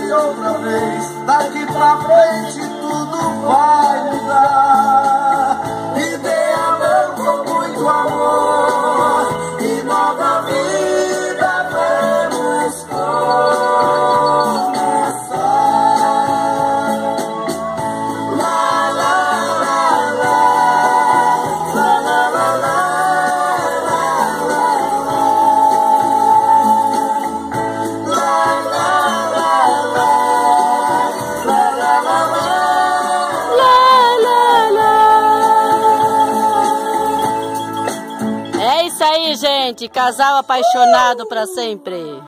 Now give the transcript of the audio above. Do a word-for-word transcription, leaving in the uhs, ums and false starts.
e outra vez. Daqui pra frente tudo vai mudar. Me dê a mão com muito amor e nova vida vamos começar. La la la la, la la la la, la la la, la la la la, la la la la. É isso aí, gente. Casal apaixonado pra sempre.